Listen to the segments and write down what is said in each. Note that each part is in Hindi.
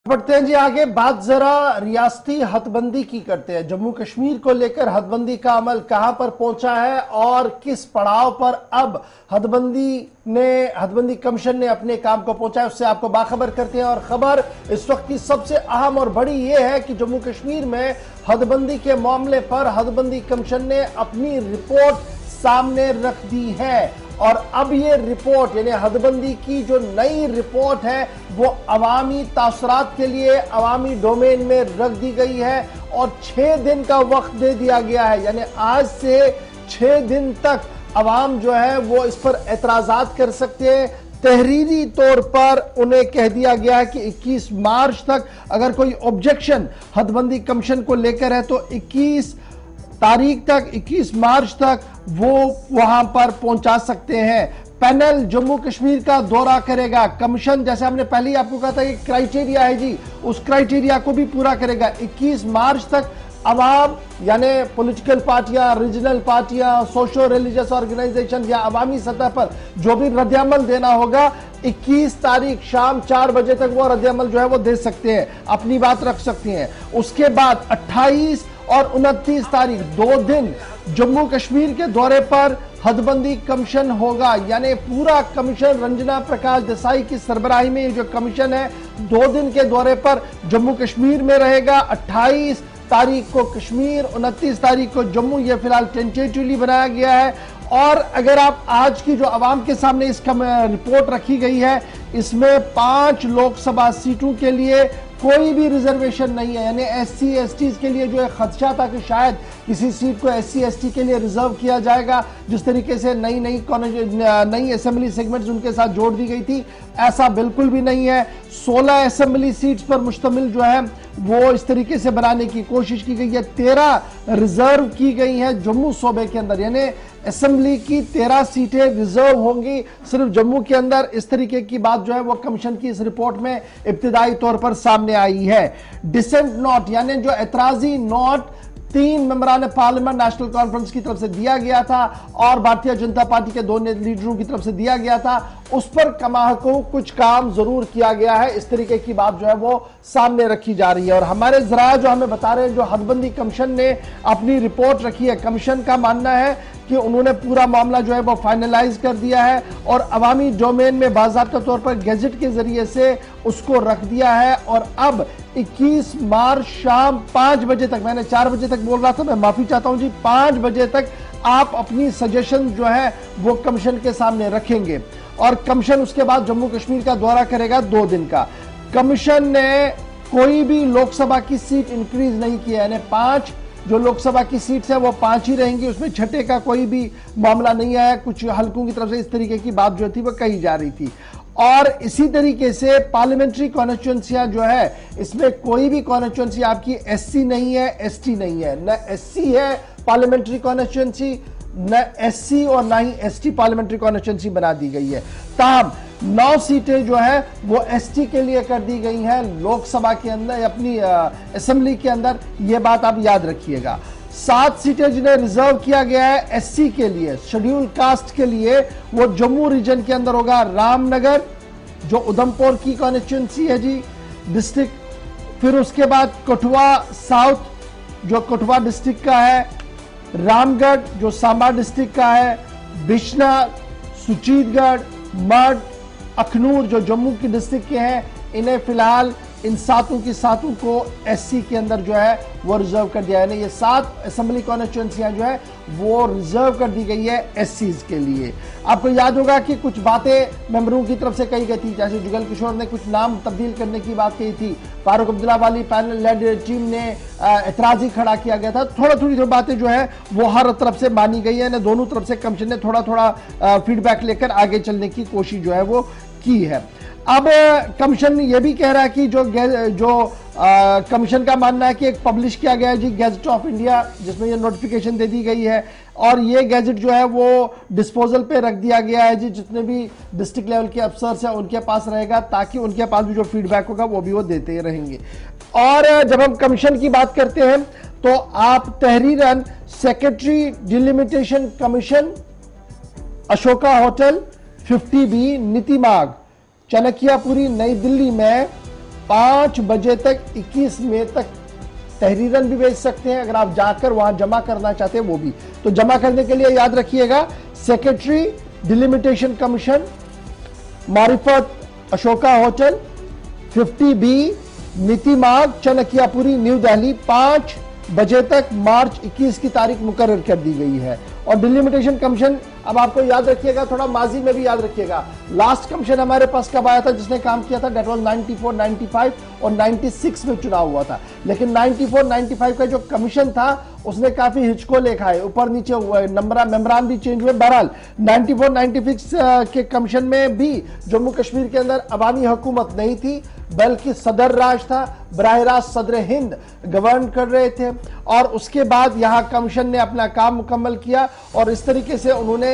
बढ़ते हैं जी आगे। बात जरा रियासती हदबंदी की करते हैं। जम्मू कश्मीर को लेकर हदबंदी का अमल कहां पर पहुंचा है और किस पड़ाव पर अब हदबंदी कमीशन ने अपने काम को पहुंचा है, उससे आपको बाखबर करते हैं। और खबर इस वक्त की सबसे अहम और बड़ी यह है कि जम्मू कश्मीर में हदबंदी के मामले पर हदबंदी कमीशन ने अपनी रिपोर्ट सामने रख दी है। और अब ये रिपोर्ट यानी हदबंदी की जो नई रिपोर्ट है वो अवामी तासरात के लिए अवामी डोमेन में रख दी गई है और 6 दिन का वक्त दे दिया गया है। यानी आज से 6 दिन तक अवाम जो है वो इस पर एतराजात कर सकते हैं। तहरीरी तौर पर उन्हें कह दिया गया है कि 21 मार्च तक अगर कोई ऑब्जेक्शन हदबंदी कमीशन को लेकर है तो 21 मार्च तक वो वहां पर पहुंचा सकते हैं। पैनल जम्मू कश्मीर का दौरा करेगा। कमीशन जैसे हमने पहले ही आपको कहा था कि क्राइटेरिया है जी, उस क्राइटेरिया को भी पूरा करेगा। 21 मार्च तक अवाम यानी पॉलिटिकल पार्टियां, रीजनल पार्टियां, सोशो रिलीजियस ऑर्गेनाइजेशन या अवामी सतह पर जो भी रद्दअमल देना होगा 21 तारीख शाम 4 बजे तक वो रद्दअमल जो है वो दे सकते हैं, अपनी बात रख सकते हैं। उसके बाद 28 और 29 तारीख 2 दिन जम्मू कश्मीर के दौरे पर हदबंदी कमीशन होगा। यानी पूरा कमीशन रंजना प्रकाश देसाई की सरबराही में ये जो कमीशन है 2 दिन के दौरे पर जम्मू कश्मीर में रहेगा। 28 तारीख को कश्मीर, 29 तारीख को जम्मू, ये फिलहाल टेंटेटिवली बनाया गया है। और अगर आप आज की जो अवाम के सामने इसका रिपोर्ट रखी गई है, इसमें 5 लोकसभा सीटों के लिए कोई भी रिजर्वेशन नहीं है। यानी SC ST के लिए जो है खदशा था कि शायद किसी सीट को SC ST के लिए रिजर्व किया जाएगा, जिस तरीके से नई असेंबली सेगमेंट्स उनके साथ जोड़ दी गई थी, ऐसा बिल्कुल भी नहीं है। 16 असेंबली सीट्स पर मुश्तमिल जो है वो इस तरीके से बनाने की कोशिश की गई है। 13 रिजर्व की गई हैं जम्मू सूबे के अंदर, यानी असेंबली की 13 सीटें रिजर्व होंगी सिर्फ जम्मू के अंदर। इस तरीके की बात जो है वो कमीशन की इस रिपोर्ट में इब्तिदाई तौर पर सामने आई है। डिसेंट नोट यानी जो एतराजी नोट 3 मेंबरान पार्लियामेंट नेशनल कॉन्फ्रेंस की तरफ से दिया गया था और भारतीय जनता पार्टी के 2 लीडरों की तरफ से दिया गया था, उस पर कमा को कुछ काम जरूर किया गया है। इस तरीके की बात जो है वो सामने रखी जा रही है। और हमारे जराया जो हमें बता रहे हैं जो हदबंदी कमीशन ने अपनी रिपोर्ट रखी है, कमीशन का मानना है कि उन्होंने पूरा मामला जो है वो फाइनलाइज कर दिया है और अवामी डोमेन में बाज़ाब्ता तौर पर गैजेट के जरिए से उसको रख दिया है। और अब 21 मार्च शाम 5 बजे तक, मैंने 4 बजे तक बोल रहा था, मैं माफी चाहता हूं जी, 5 बजे तक आप अपनी सजेशन जो है वो कमीशन के सामने रखेंगे और कमीशन उसके बाद जम्मू कश्मीर का दौरा करेगा 2 दिन का। कमीशन ने कोई भी लोकसभा की सीट इंक्रीज नहीं किया, यानी 5 जो लोकसभा की सीट्स है वो 5 ही रहेंगी, उसमें छठे का कोई भी मामला नहीं आया। कुछ हलकों की तरफ से इस तरीके की बात जो थी वो कही जा रही थी। और इसी तरीके से पार्लियामेंट्री कॉन्स्टिट्यूंसियां जो है, इसमें कोई भी कॉन्स्टिट्यूंसी आपकी SC नहीं है, ST नहीं है, न SC है पार्लियामेंट्री कॉन्स्टिट्यूंसी, न SC और ना ही ST पार्लियामेंट्री कॉन्स्टिट्यूंसी बना दी गई है। ताहम 9 सीटें जो है वो ST के लिए कर दी गई हैं लोकसभा के अंदर, अपनी असेंबली के अंदर, ये बात आप याद रखिएगा। 7 सीटें जिन्हें रिजर्व किया गया है SC के लिए, शेड्यूल कास्ट के लिए, वो जम्मू रीजन के अंदर होगा। रामनगर जो उधमपुर की कॉन्स्टिट्यूंसी है जी, डिस्ट्रिक्ट, फिर उसके बाद कठुआ साउथ जो कठुआ डिस्ट्रिक्ट का है, रामगढ़ जो सांबा डिस्ट्रिक्ट का है, बिश्ना, सुचीतगढ़, मड, अखनूर जो जम्मू की डिस्ट्रिक्ट के हैं, इन्हें फिलहाल इन 7 की 7 को SC के अंदर जो है वो रिजर्व कर दिया है। ये 7 असेंबली कॉन्स्टिट्यूंसियां जो है वो रिजर्व कर दी गई है SCs के लिए। आपको याद होगा कि कुछ बातें मेंबरों की तरफ से कही गई थी, जैसे जुगल किशोर ने कुछ नाम तब्दील करने की बात कही थी, फारूक अब्दुल्ला वाली पैनल लेड टीम ने एतराजी खड़ा किया गया था। थोड़ी बातें जो है वो हर तरफ से मानी गई है, दोनों तरफ से कमीशन ने थोड़ा फीडबैक लेकर आगे चलने की कोशिश जो है वो की है। अब कमीशन ये भी कह रहा है कि जो कमीशन का मानना है कि एक पब्लिश किया गया है जी गैजेट ऑफ इंडिया, जिसमें ये नोटिफिकेशन दे दी गई है और ये गैजेट जो है वो डिस्पोजल पे रख दिया गया है जी, जितने भी डिस्ट्रिक्ट लेवल के अफसर्स हैं उनके पास रहेगा, ताकि उनके पास भी जो फीडबैक होगा वो भी वो देते रहेंगे। और जब हम कमीशन की बात करते हैं तो आप तहरीरन secretary delimitation commission, Ashoka hotel, 50B, Niti मार्ग, चाणक्यपुरी, नई दिल्ली में 5 बजे तक 21 मई तक तहरीरन भी भेज सकते हैं। अगर आप जाकर वहां जमा करना चाहते हैं वो भी, तो जमा करने के लिए याद रखिएगा सेक्रेटरी डिलिमिटेशन कमीशन, मारिफत अशोका होटल, 50B नीति मार्ग, चनकियापुरी, न्यू दिल्ली। 5 बजे तक मार्च 21 की तारीख मुकर्रर कर दी गई है। और डिलिमिटेशन कमीशन, अब आपको याद रखिएगा, थोड़ा माजी में भी याद रखिएगा, लास्ट कमीशन हमारे पास कब आया था जिसने काम किया था, डेट वाज 94, 95 और 96 में चुनाव हुआ था। लेकिन 94, 95 का जो कमीशन था उसने काफी हिचको लेखा है, ऊपर नीचे हुआ है, मेंबरान भी चेंज हुए। बहरहाल 94, 96 के कमीशन में भी जम्मू कश्मीर के अंदर अवामी हुकूमत नहीं थी, बल्कि सदर राज था, बराह रास्त सदर हिंद गवर्न कर रहे थे। और उसके बाद यहां कमीशन ने अपना काम मुकम्मल किया और इस तरीके से उन्होंने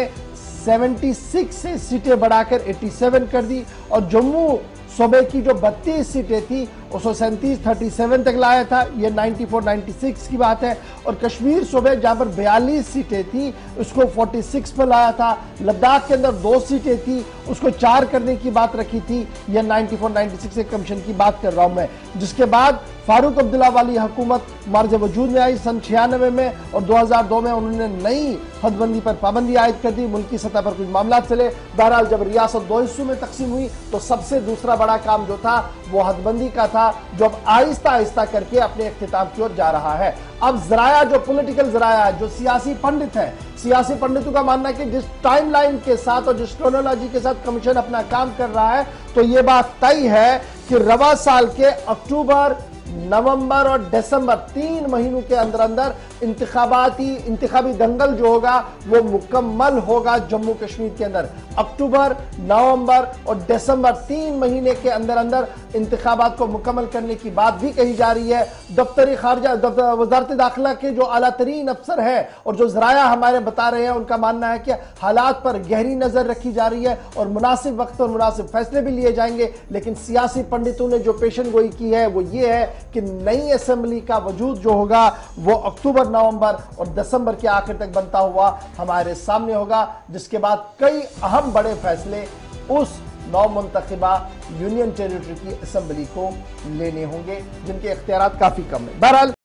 76 से सीटें बढ़ाकर 87 कर दी और जम्मू सूबे की जो 32 सीटें थी उसको 37 तक लाया था। ये 94, 96 की बात है। और कश्मीर सूबे जहां पर 42 सीटें थी उसको 46 पर लाया था। लद्दाख के अंदर 2 सीटें थी उसको 4 करने की बात रखी थी। यह 94, 96 के कमीशन की बात कर रहा हूं मैं। जिसके बाद फारूक अब्दुल्ला वाली हुकूमत मार्ज वजूद में आई सन 96 में और 2002 में उन्होंने नई हदबंदी पर पाबंदी आयद कर दी। मुल्की सतह पर कुछ मामला चले। बहरहाल जब रियासत 2 हिस्सों में तकसीम हुई तो सबसे दूसरा बड़ा काम जो था वो हदबंदी का था, जो अब आहिस्ता आहिस्ता करके अपने इख्तिताम की ओर जा रहा है। अब जराया, जो पॉलिटिकल जराया, जो सियासी पंडित है, सियासी पंडितों का मानना है कि जिस टाइमलाइन के साथ और जिस क्रोनोलॉजी के साथ कमीशन अपना काम कर रहा है तो यह बात तय है कि रवा साल के अक्टूबर, नवंबर और दिसंबर 3 महीनों के अंदर अंदर इंतखाबी दंगल जो होगा वो मुकम्मल होगा जम्मू कश्मीर के अंदर। अक्टूबर, नवंबर और दिसंबर 3 महीने के अंदर अंदर इंतखाबात को मुकम्मल करने की बात भी कही जा रही है। दफ्तर खारजा, वजारत दाखिला के जो आला तरीन अफसर है और जो जराया हमारे बता रहे हैं उनका मानना है कि हालात पर गहरी नजर रखी जा रही है और मुनासिब वक्त और मुनासिब फैसले भी लिए जाएंगे। लेकिन सियासी पंडितों ने जो पेशन गोई की है वो ये है कि नई असेंबली का वजूद जो होगा वो अक्टूबर, नवंबर और दिसंबर के आखिर तक बनता हुआ हमारे सामने होगा, जिसके बाद कई अहम बड़े फैसले उस नौ मुंतखबा यूनियन टेरिटरी की असेंबली को लेने होंगे जिनके इख्तियारात काफी कम है। बहरहाल